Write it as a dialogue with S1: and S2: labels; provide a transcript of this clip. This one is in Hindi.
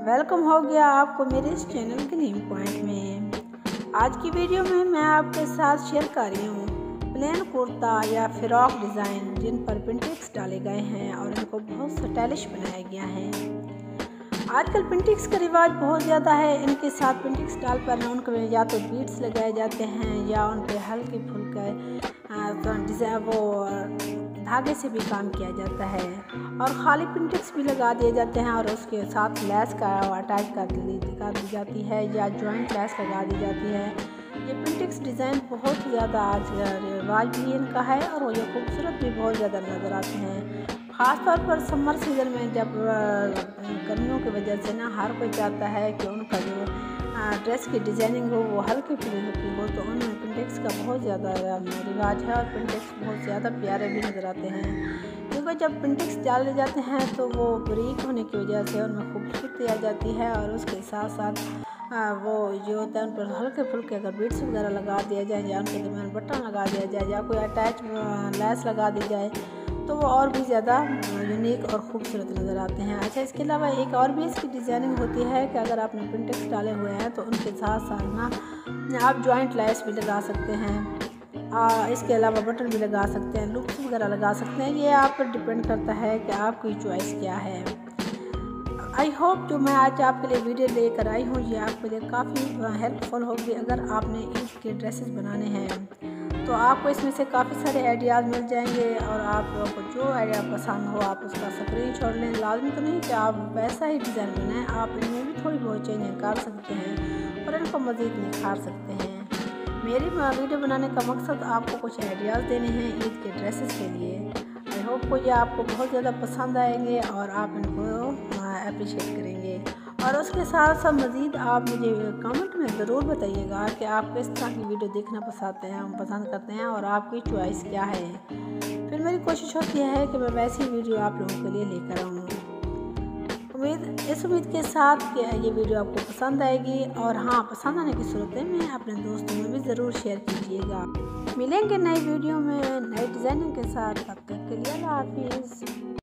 S1: वेलकम हो गया आपको मेरे इस चैनल ग्लीम पॉइंट में। आज की वीडियो में मैं आपके साथ शेयर कर रही हूँ प्लेन कुर्ता या फ्रॉक डिज़ाइन जिन पर पिंटेक्स डाले गए हैं और इनको बहुत स्टाइलिश बनाया गया है। आजकल पिंटेक्स का रिवाज बहुत ज़्यादा है। इनके साथ पिंटेक्स डाल पर उनको या तो बीड्स लगाए जाते हैं या उन पर हल्के फुल्के धागे से भी काम किया जाता है और ख़ाली पिंटेक्स भी लगा दिए जाते हैं और उसके साथ लैस का अटैच कर दी जाती है या जॉइंट लैस लगा दी जाती है। ये पिंटेक्स डिज़ाइन बहुत ज़्यादा आज रिवाज भी इनका है और ये खूबसूरत भी बहुत ज़्यादा नज़र आते हैं। ख़ास तौर पर समर सीज़न में जब गर्मियों की वजह से ना हर कोई चाहता है कि उनका जो ड्रेस की डिज़ाइनिंग हो वो हल्की फुल्की हो, तो उनमें पिंटेक्स का बहुत ज़्यादा रिवाज है और पिंटेक्स बहुत ज़्यादा प्यारे भी नज़र आते हैं। क्योंकि जब पिंटेक्स डाले जाते हैं तो वो बारीक होने की वजह से उनमें खूबसूरती आ जाती है और उसके साथ साथ वो जो होता है उन पर हल्के फुल्के अगर बीड्स वगैरह लगा दिया जाए या उनके दरमियान बटन लगा दिया जाए या कोई अटैच लैस लगा दी जाए तो वो और भी ज़्यादा यूनिक और ख़ूबसूरत नज़र आते हैं। अच्छा, इसके अलावा एक और भी इसकी डिज़ाइनिंग होती है कि अगर आपने पिंटेक्स डाले हुए हैं तो उनके साथ साथ ना आप जॉइंट लैस भी लगा सकते हैं। इसके अलावा बटन भी लगा सकते हैं, लुक्स वगैरह लगा सकते हैं। ये आप पर डिपेंड करता है कि आपकी चॉइस क्या है। आई होप जो मैं आज आपके लिए वीडियो लेकर आई हूँ ये आपके लिए काफ़ी हेल्पफुल होगी। अगर आपने ईद के ड्रेसेस बनाने हैं तो आपको इसमें से काफ़ी सारे आइडियाज़ मिल जाएंगे और आपको जो आइडिया पसंद हो आप उसका स्क्रीनशॉट लें। लाजमी तो नहीं कि आप वैसा ही डिज़ाइन बनाएं, आप इनमें भी थोड़ी बहुत चेंजिंग कर सकते हैं और इनको मज़ीद निखार सकते हैं। मेरी वीडियो बनाने का मकसद आपको कुछ आइडियाज़ देने हैं ईद के ड्रेसेस के लिए। आई होप को ये आपको बहुत ज़्यादा पसंद आएंगे और आप इनको अप्रिशिएट करेंगे। और उसके साथ साथ मज़ीद आप मुझे कमेंट में ज़रूर बताइएगा कि आप किस तरह की वीडियो देखना पसंद करते हैं और आपकी चॉइस क्या है। फिर मेरी कोशिश होती है कि मैं वैसी वीडियो आप लोगों के लिए लेकर आऊँ। इस उम्मीद के साथ कि ये वीडियो आपको पसंद आएगी और हाँ, पसंद आने की सूरत में अपने दोस्तों में भी ज़रूर शेयर कीजिएगा। मिलेंगे नई वीडियो में नई डिज़ाइनिंग के साथ, तब तक के लिए अल्लाह हाफिज़।